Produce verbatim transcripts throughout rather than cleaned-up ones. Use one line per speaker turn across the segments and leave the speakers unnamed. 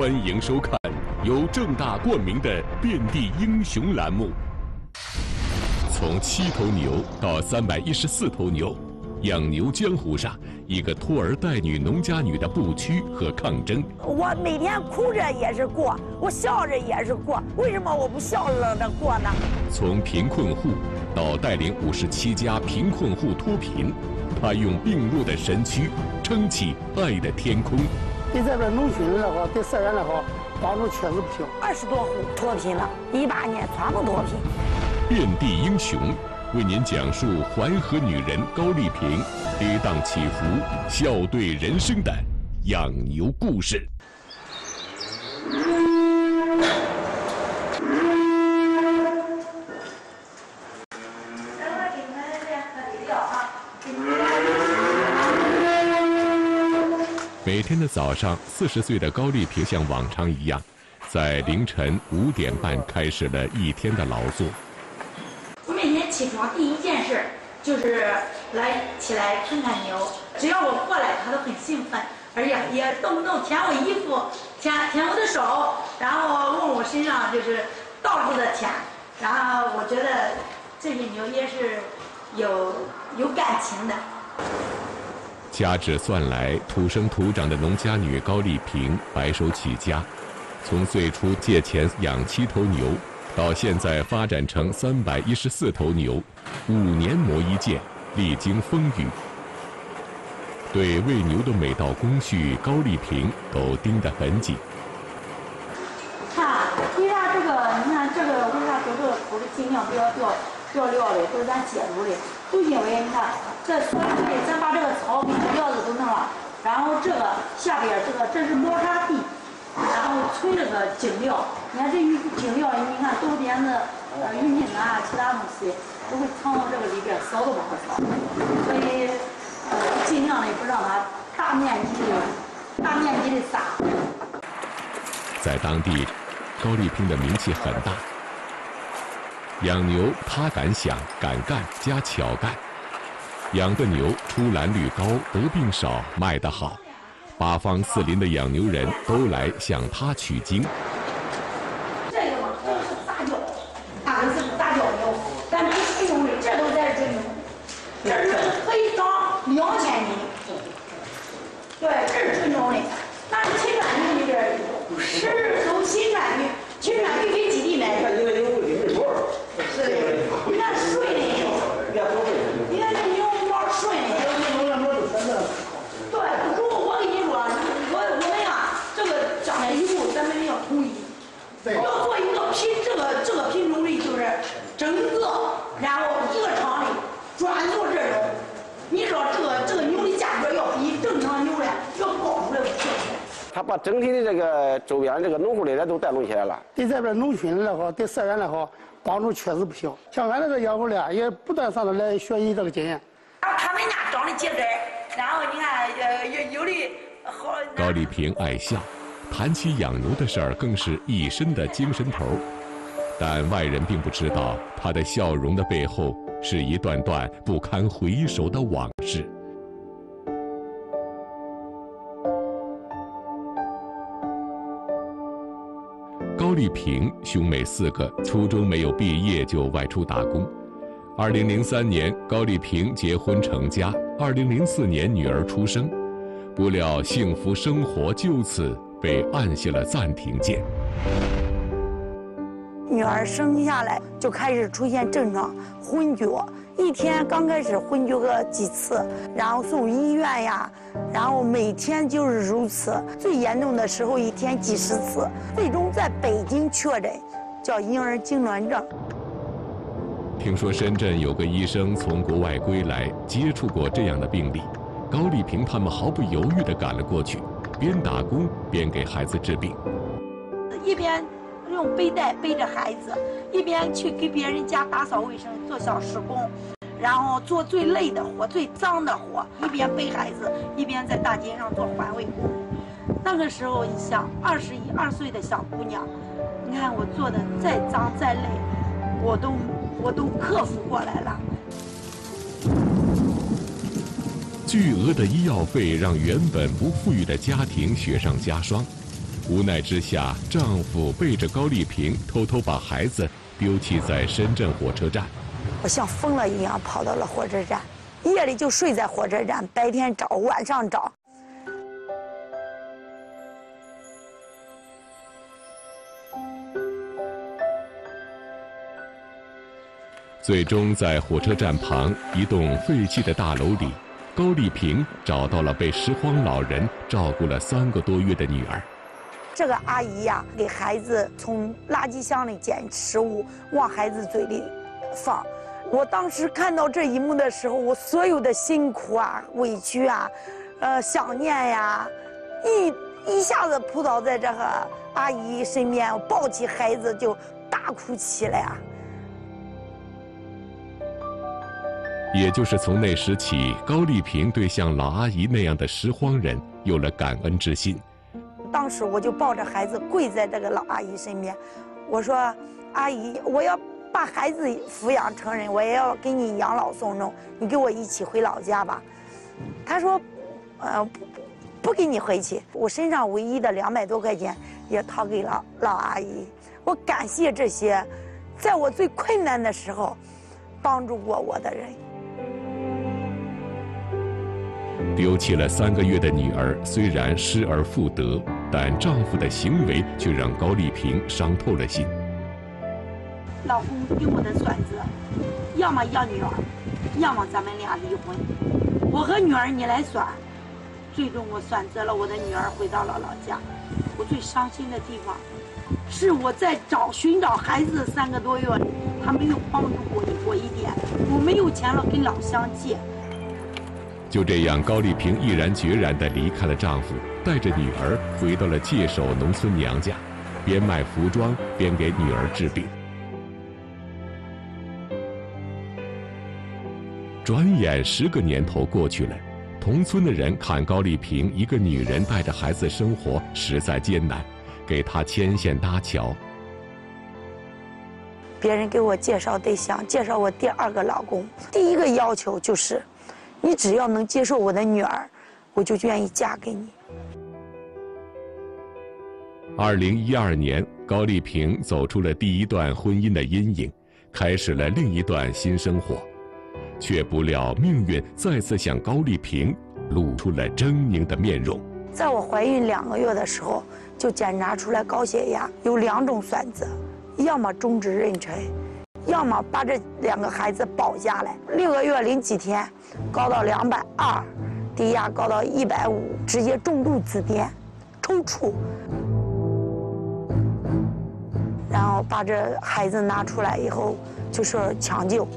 欢迎收看由正大冠名的《遍地英雄》栏目。从七头牛到三百一十四头牛，养牛江湖上一个拖儿带女农家女的不屈和抗争。
我每天哭着也是过，我笑着也是过，为什么我不笑乐着过呢？
从贫困户到带领五十七家贫困户脱贫，他用病弱的身躯撑起爱的天空。
对这边农村来好，对社员来好，帮助确实不小。
二十多户脱贫了，一八年全部脱贫。
遍地英雄为您讲述淮河女人高丽萍跌宕起伏、笑对人生的养牛故事。每天的早上，四十岁的高丽萍像往常一样，在凌晨五点半开始了一天的劳作。
我每天起床第一件事就是来起来看看牛，只要我过来，他都很兴奋，而且也动不动舔我衣服、舔舔我的手，然后往我身上就是到处的舔，然后我觉得这些牛也是有有感情的。
掐指算来，土生土长的农家女高丽萍白手起家，从最初借钱养七头牛，到现在发展成三百一十四头牛，五年磨一剑，历经风雨。对喂牛的每道工序，高丽萍都盯得很紧。
看，为啥这个？你看这个为啥说这个土的尽量不要掉掉料的，都是咱接住的，就因为你看这所有的，咱把这个草跟料子都弄了，然后这个下边这个这是磨砂地，然后存这个精料。你看这精料，你看豆点子、呃玉米啊，其他东西都会藏到这个里边，扫都不好扫。所以呃尽量的不让它大面积的、大面积的撒。
在当地，高丽萍的名气很大。养牛，他敢想、敢干加巧干。养的牛出栏率高，得病少，卖得好，八方四邻的养牛人都来向他取经。
这个嘛，这是杂交，它是杂交牛，咱没纯种的，这都在纯种，这是可以长两千斤。对，这是纯种的。那是秦川鱼里边十头秦川鱼，秦川鱼给基地买的。是的，你看顺的牛，你看这牛毛顺的，对，如果我跟你说，我我们呀，这个将来以后咱们要统一，要做一个品，这个这个品种的就是整个，然后一个厂里专做这种，你说这个这个牛的价格要比正常牛的要高出来五千块。
他把整体的这个周边这个农户的人都带动起来了。
对这边农村来好，对社员来好，帮助确实不小。像俺这个养护呢，也不断上的来学习这个经验。
然后他们家长的秸秆，然后你看，呃，有有的好。
高丽萍爱笑，谈起养牛的事儿更是一身的精神头。但外人并不知道，她的笑容的背后是一段段不堪回首的往事。高丽萍兄妹四个，初中没有毕业就外出打工。二零零三年，高丽萍结婚成家。二零零四年，女儿出生，不料幸福生活就此被按下了暂停键。
女儿生下来就开始出现症状，昏厥，一天刚开始昏厥个几次，然后送医院呀，然后每天就是如此，最严重的时候一天几十次，最终在北京确诊，叫婴儿痉挛症。
听说深圳有个医生从国外归来，接触过这样的病例，高丽萍他们毫不犹豫地赶了过去，边打工边给孩子治病，
一边用背带背着孩子，一边去给别人家打扫卫生，做小时工，然后做最累的活、最脏的活，一边背孩子，一边在大街上做环卫工。那个时候，你想，二十一二岁的小姑娘，你看我做的再脏再累，我都我都克服过来了。
巨额的医药费让原本不富裕的家庭雪上加霜。 无奈之下，丈夫背着高丽萍偷偷把孩子丢弃在深圳火车站。
我像疯了一样跑到了火车站，夜里就睡在火车站，白天找，晚上找。
最终在火车站旁一栋废弃的大楼里，高丽萍找到了被拾荒老人照顾了三个多月的女儿。
这个阿姨呀、啊，给孩子从垃圾箱里捡食物，往孩子嘴里放。我当时看到这一幕的时候，我所有的辛苦啊、委屈啊、呃想念呀，一一下子扑倒在这个阿姨身边，抱起孩子就大哭起来啊。
也就是从那时起，高丽萍对像老阿姨那样的拾荒人有了感恩之心。
当时我就抱着孩子跪在这个老阿姨身边，我说：“阿姨，我要把孩子抚养成人，我也要给你养老送终，你跟我一起回老家吧。”她说：“呃，不不不给你回去，我身上唯一的两百多块钱也掏给了老阿姨。我感谢这些，在我最困难的时候帮助过我的人。”
丢弃了三个月的女儿，虽然失而复得，但丈夫的行为却让高丽萍伤透了心。
老公给我的选择，要么要女儿，要么咱们俩离婚。我和女儿你来选，最终我选择了我的女儿回到了老家。我最伤心的地方，是我在找寻找孩子三个多月，他没有帮助过我一点，我没有钱了跟老乡借。
就这样，高丽萍毅然决然地离开了丈夫，带着女儿回到了界首农村娘家，边卖服装边给女儿治病。转眼十个年头过去了，同村的人看高丽萍一个女人带着孩子生活实在艰难，给她牵线搭桥。
别人给我介绍对象，介绍我第二个老公，第一个要求就是，你只要能接受我的女儿，我就愿意嫁给你。
二零一二年，高丽萍走出了第一段婚姻的阴影，开始了另一段新生活，却不料命运再次向高丽萍露出了狰狞的面容。
在我怀孕两个月的时候，就检查出来高血压，有两种选择，要么终止妊娠，要么把这两个孩子保下来。六个月零几天，高到两百二，低压高到一百五，直接重度紫癜，抽搐。然后把这孩子拿出来以后，就是抢救。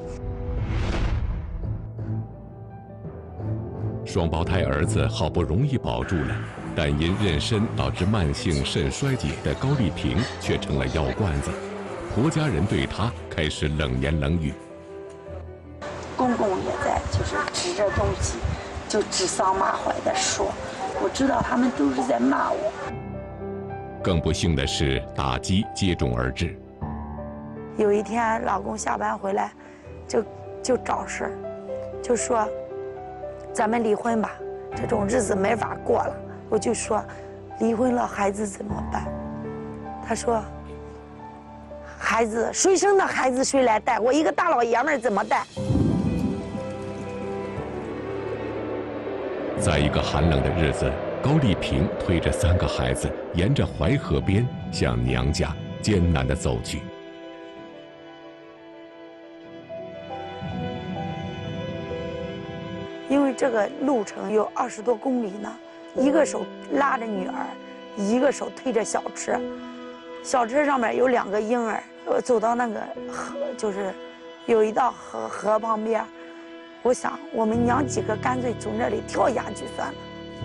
双胞胎儿子好不容易保住了，但因妊娠导致慢性肾衰竭的高丽萍却成了药罐子。婆家人对她开始冷言冷语。
公公也在，就是指着东西，就指桑骂槐的说，我知道他们都是在骂我。
更不幸的是，打击接踵而至。
有一天，老公下班回来，就就找事儿，就说，咱们离婚吧，这种日子没法过了。我就说，离婚了孩子怎么办？他说，孩子谁生的孩子谁来带？我一个大老爷们儿怎么带？
在一个寒冷的日子，高丽萍推着三个孩子，沿着淮河边向娘家艰难地走去。
因为这个路程有二十多公里呢，一个手拉着女儿，一个手推着小车，小车上面有两个婴儿。我走到那个河，就是有一道河河旁边，我想我们娘几个干脆从这里跳下去算了。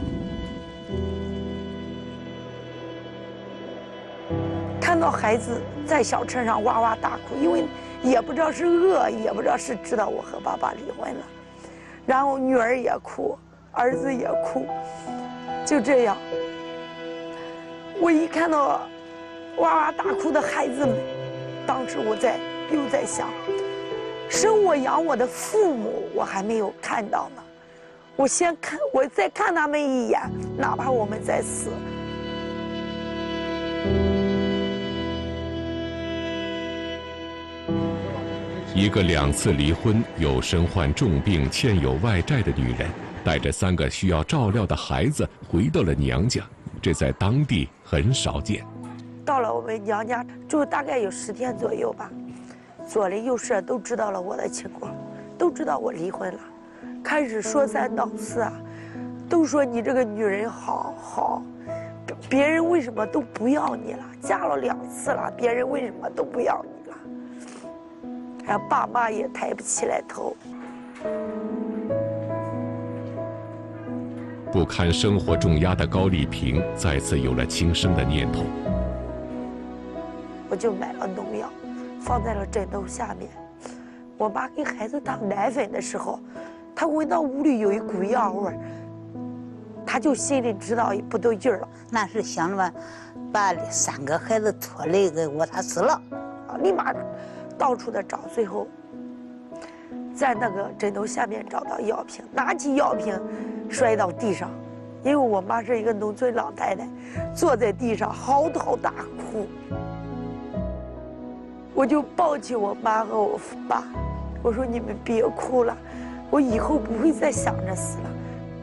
看到孩子在小车上哇哇大哭，因为也不知道是饿，也不知道是知道我和爸爸离婚了。然后女儿也哭，儿子也哭，就这样，我一看到哇哇大哭的孩子们，当时我在又在想，生我养我的父母我还没有看到呢，我先看，我再看他们一眼，哪怕我们再死。
一个两次离婚、又身患重病、欠有外债的女人，带着三个需要照料的孩子回到了娘家，这在当地很少见。
到了我们娘家住大概有十天左右吧，左邻右舍都知道了我的情况，都知道我离婚了，开始说三道四啊，都说你这个女人好好，别人为什么都不要你了？嫁了两次了，别人为什么都不要你了？然后爸妈也抬不起来头。
不堪生活重压的高丽萍再次有了轻生的念头。
我就买了农药，放在了枕头下面。我妈给孩子打奶粉的时候，她闻到屋里有一股药味儿，她就心里知道不对劲儿了。
那是想着把三个孩子拖累给我，他死了，
立马到处的找，最后在那个枕头下面找到药瓶，拿起药瓶摔到地上。因为我妈是一个农村老太太，坐在地上嚎啕大哭。我就抱起我妈和我爸，我说你们别哭了，我以后不会再想着死了。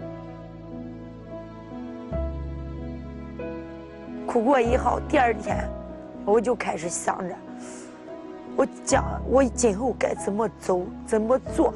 哭过以后，第二天我就开始想着，我讲我今后该怎么走，怎么做。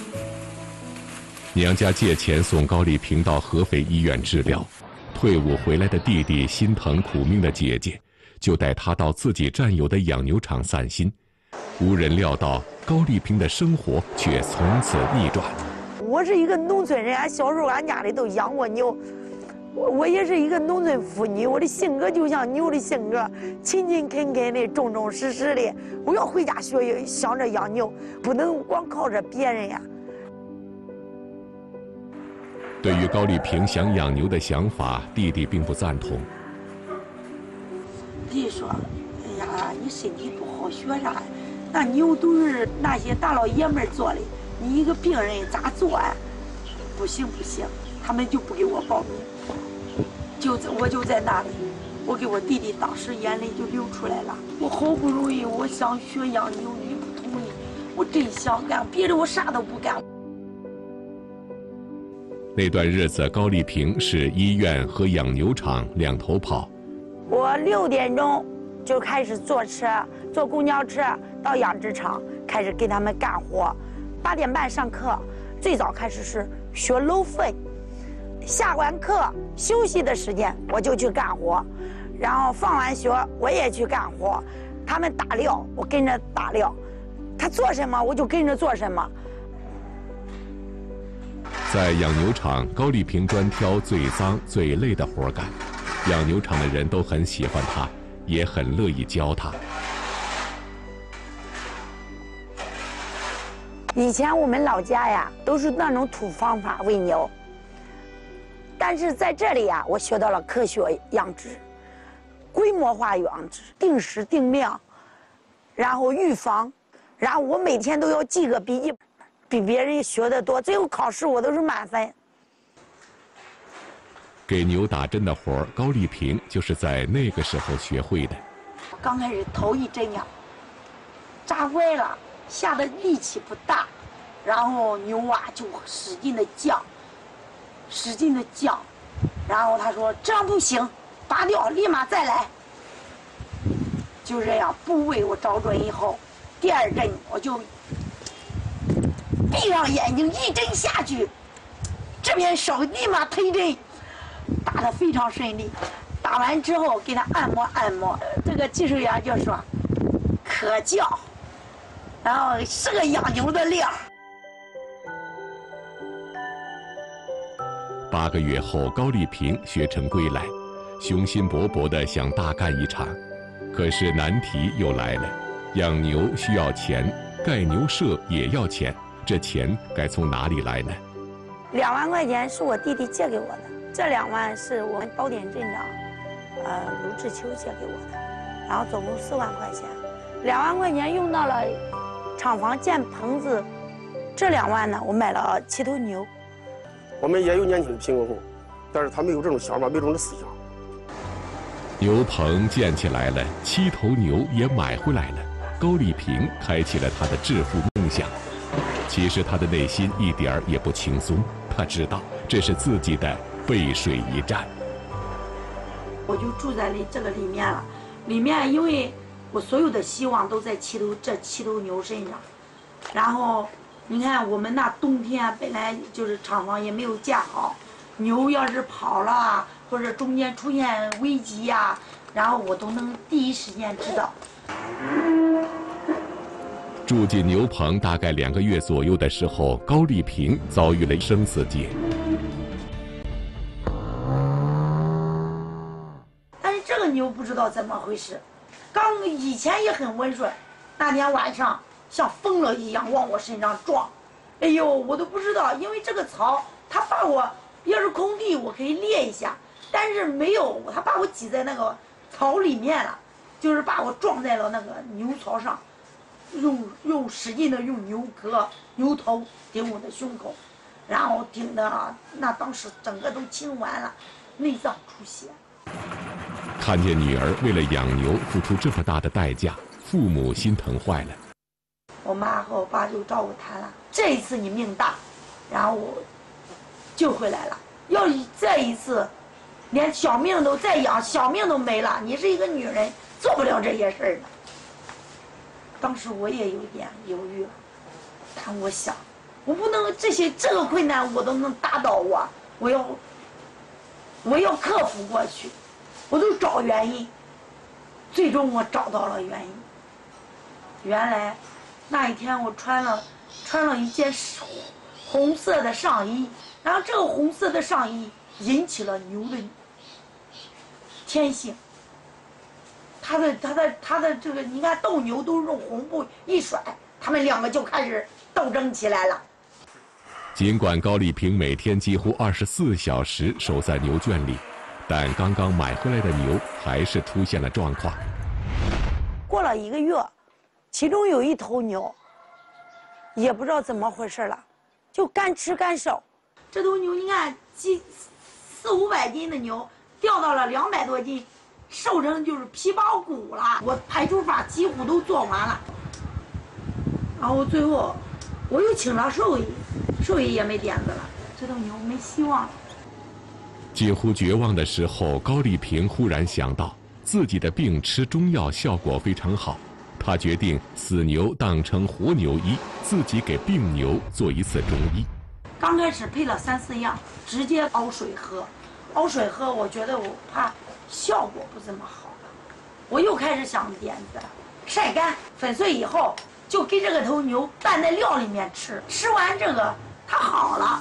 娘家借钱送高丽萍到合肥医院治疗，退伍回来的弟弟心疼苦命的姐姐，就带她到自己占有的养牛场散心。无人料到高丽萍的生活却从此逆转。
我是一个农村人，俺小时候俺家里都养过牛，我我也是一个农村妇女，我的性格就像牛的性格，勤勤恳恳的，忠忠实实的。我要回家学，想着养牛，不能光靠着别人呀。
对于高丽萍想养牛的想法，弟弟并不赞同。
弟说：“哎呀，你身体不好，学啥？那牛都是那些大老爷们儿做的，你一个病人咋做啊？不行不行，他们就不给我报名。就我就在那里，我给我弟弟当时眼泪就流出来了。我好不容易我想学养牛，你不同意，我真想干，别的我啥都不干。”
那段日子，高丽萍是医院和养牛场两头跑。
我六点钟就开始坐车，坐公交车到养殖场，开始给他们干活。八点半上课，最早开始是学搂粪，下完课休息的时间我就去干活，然后放完学我也去干活。他们打料，我跟着打料，他做什么我就跟着做什么。
在养牛场，高丽萍专挑最脏最累的活干，养牛场的人都很喜欢她，也很乐意教她。
以前我们老家呀，都是那种土方法喂牛，但是在这里呀，我学到了科学养殖，规模化养殖，定时定量，然后预防，然后我每天都要记个笔记。比别人学得多，最后考试我都是满分。
给牛打针的活儿，高丽萍就是在那个时候学会的。
刚开始头一针呀，扎歪了，下的力气不大，然后牛啊就使劲的犟，使劲的犟，然后他说这样不行，拔掉，立马再来。就这样，部位我找准以后，第二针我就闭上眼睛一针下去，这边手立马推针，打得非常顺利。打完之后给他按摩按摩，这个技术员就说可叫，然后是个养牛的料。
八个月后，高丽萍学成归来，雄心勃勃地想大干一场。可是难题又来了，养牛需要钱，盖牛舍也要钱。这钱该从哪里来呢？
两万块钱是我弟弟借给我的，这两万是我们包点镇长，呃，卢志秋借给我的，然后总共四万块钱。两万块钱用到了厂房建棚子，这两万呢，我买了七头牛。
我们也有年轻的贫困户，但是他没有这种想法，没有这种思想。
牛棚建起来了，七头牛也买回来了。 高丽萍开启了她的致富梦想。其实她的内心一点儿也不轻松，她知道这是自己的背水一战。
我就住在里这个里面了，里面因为我所有的希望都在七头这七头牛身上，然后你看我们那冬天本来就是厂房也没有建好，牛要是跑了或者中间出现危机呀、啊，然后我都能第一时间知道。
住进牛棚大概两个月左右的时候，高丽萍遭遇了生死劫。
但是这个牛不知道怎么回事，刚以前也很温顺，那天晚上像疯了一样往我身上撞，哎呦，我都不知道，因为这个槽，它把我要是空地我可以裂一下，但是没有，它把我挤在那个槽里面了，就是把我撞在了那个牛槽上。用用使劲的用牛壳、牛头顶我的胸口，然后顶的那当时整个都青完了，内脏出血。
看见女儿为了养牛付出这么大的代价，父母心疼坏了。
我妈和我爸就找我谈了，这一次你命大，然后我救回来了。要再一次，连小命都再养，小命都没了，你是一个女人，做不了这些事儿的。当时我也有点犹豫了，但我想，我不能这些这个困难我都能打倒我，我要我要克服过去，我都找原因，最终我找到了原因。原来那一天我穿了穿了一件红色的上衣，然后这个红色的上衣引起了牛的天性。他的他的他的这个，你看斗牛都是用红布一甩，他们两个就开始斗争起来了。
尽管高丽萍每天几乎二十四小时守在牛圈里，但刚刚买回来的牛还是出现了状况。
过了一个月，其中有一头牛，也不知道怎么回事了，就干吃干瘦。
这头牛你看，几四五百斤的牛掉到了两百多斤。瘦成就是皮包骨了，我排除法几乎都做完了，然后最后我又请了兽医，兽医也没点子了，这头牛没希望了。
几乎绝望的时候，高丽萍忽然想到自己的病吃中药效果非常好，她决定死牛当成活牛医，自己给病牛做一次中医。
刚开始配了三四样，直接熬水喝，熬水喝，我觉得我怕效果不怎么好了，我又开始想点子了，晒干粉碎以后，就给这个头牛拌在料里面吃，吃完这个它好了。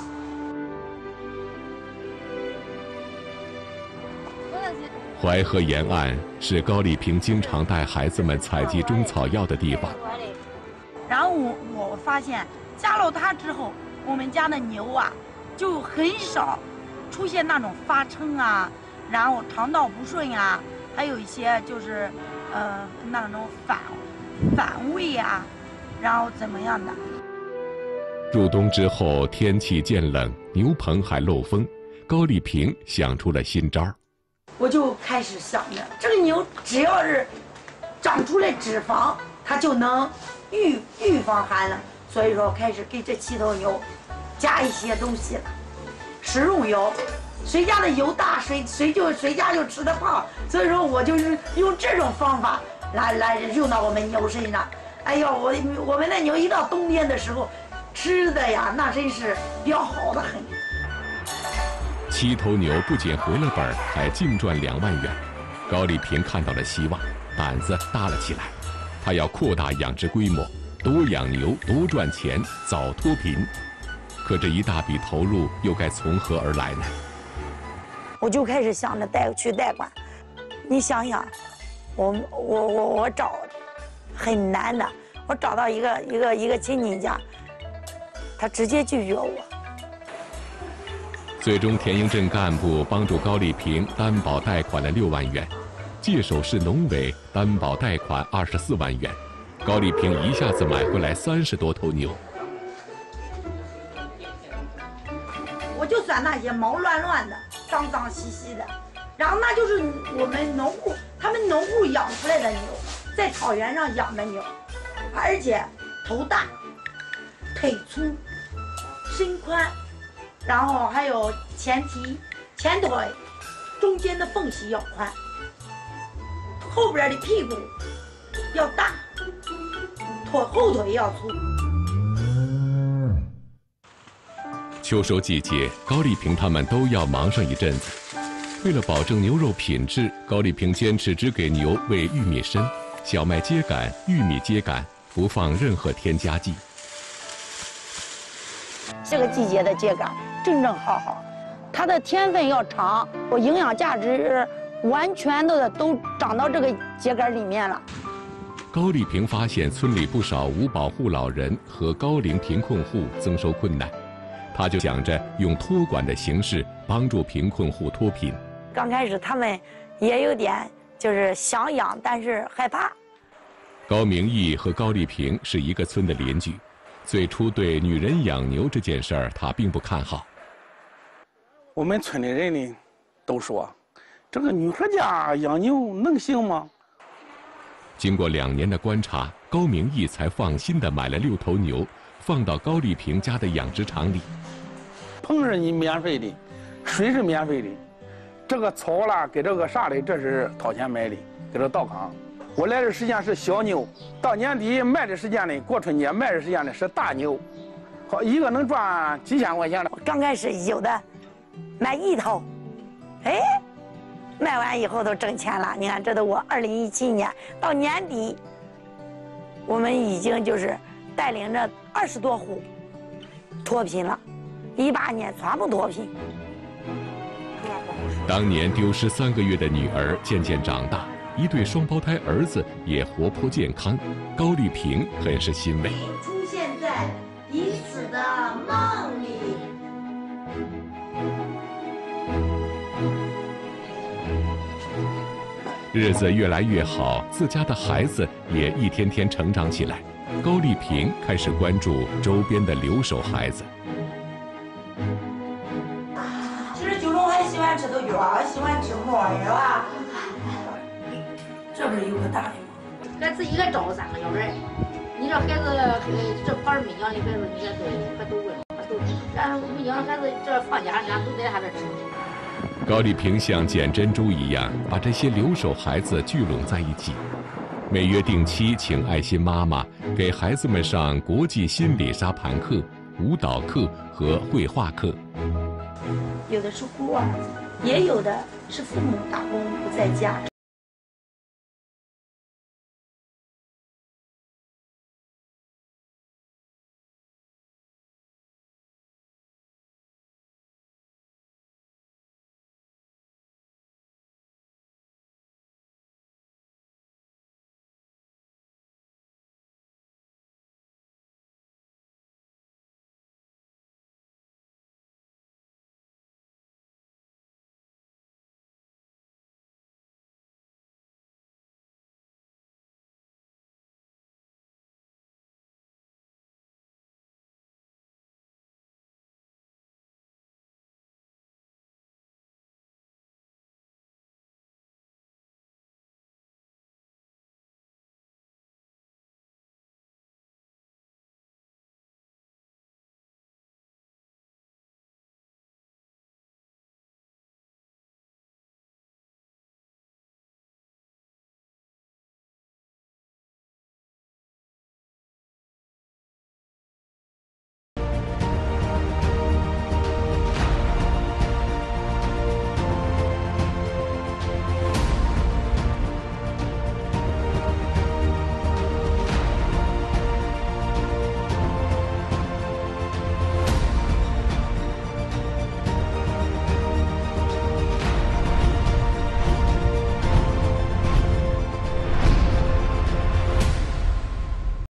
淮河沿岸是高丽萍经常带孩子们采集中草药的地方。
然后我我发现加了它之后，我们家的牛啊，就很少出现那种发撑啊。然后肠道不顺啊，还有一些就是，呃，那种反反胃啊，然后怎么样的？
入冬之后，天气渐冷，牛棚还漏风，高丽萍想出了新招。
我就开始想着，这个牛只要是长出来脂肪，它就能预预防寒冷，所以说开始给这七头牛加一些东西了，食用油。谁家的油大，谁谁就谁家就吃得胖，所以说我就是用这种方法来来用到我们牛身上。哎呦，我我们的牛一到冬天的时候，吃的呀那真是比较好的很。
七头牛不仅回了本，还净赚两万元。高丽萍看到了希望，胆子大了起来，她要扩大养殖规模，多养牛，多赚钱，早脱贫。可这一大笔投入又该从何而来呢？
我就开始想着贷去贷款，你想想，我我我我找很难的，我找到一个一个一个亲戚家，他直接拒绝我。
最终，田英镇干部帮助高丽萍担保贷款了六万元，界首市农委担保贷款二十四万元，高丽萍一下子买回来三十多头牛。
我就算那些毛乱乱的、脏脏兮兮的，然后那就是我们农户，他们农户养出来的牛，在草原上养的牛， 而且头大、腿粗、身宽，然后还有前蹄、前腿中间的缝隙要宽，后边的屁股要大，腿后腿要粗。
秋收季节，高丽萍他们都要忙上一阵子。为了保证牛肉品质，高丽萍坚持只给牛喂玉米参、小麦秸秆、玉米秸秆，不放任何添加剂。
这个季节的秸秆正正好好，它的天分要长，我营养价值完全的都长到这个秸秆里面了。
高丽萍发现村里不少无保护老人和高龄贫困户增收困难，他就想着用托管的形式帮助贫困户脱贫。
刚开始他们也有点就是想养，但是害怕。
高明义和高丽萍是一个村的邻居，最初对女人养牛这件事儿他并不看好。
我们村里人呢都说，这个女孩家养牛能行吗？
经过两年的观察，高明义才放心地买了六头牛，放到高丽萍家的养殖场里。
棚是你免费的，水是免费的，这个草啦给这个啥的，这是掏钱买的，给这稻糠。我来的时间是小牛，到年底卖的时间呢，过春节卖的时间呢是大牛，好一个能赚几千块钱的。
刚开始有的买一头，哎，卖完以后都挣钱了。你看，这都我二零一七年到年底，我们已经就是带领着二十多户脱贫了，一八年全部脱贫。
当年丢失三个月的女儿渐渐长大，一对双胞胎儿子也活泼健康，高丽萍很是欣慰。
出现在彼此的梦里。
日子越来越好，自家的孩子也一天天成长起来。高丽萍开始关注周边的留守孩子。
其实九龙还喜欢吃豆角，喜欢吃馍，是吧？这不是有个大的吗？
俺自己个找三个小人，你这孩子，呃，这旁边没养的孩子，你看都还都问，还都，俺没养的孩子，这放假俺都在他这吃。
高丽萍像捡珍珠一样，把这些留守孩子聚拢在一起，每月定期请爱心妈妈给孩子们上国际心理沙盘课、舞蹈课和绘画课。
有的是孤儿，也有的是父母打工不在家。